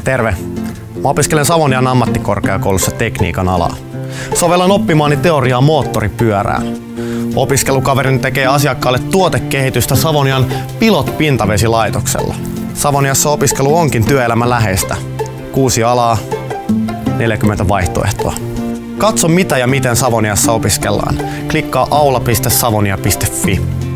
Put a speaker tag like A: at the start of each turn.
A: Terve! Mä opiskelen Savonian ammattikorkeakoulussa tekniikan alaa. Sovellan oppimaani teoriaa moottoripyörään. Opiskelukaverini tekee asiakkaalle tuotekehitystä Savonian Pilot-pintavesilaitoksella. Savoniassa opiskelu onkin työelämäläheistä. 6 alaa, 40 vaihtoehtoa. Katso mitä ja miten Savoniassa opiskellaan. Klikkaa aula.savonia.fi.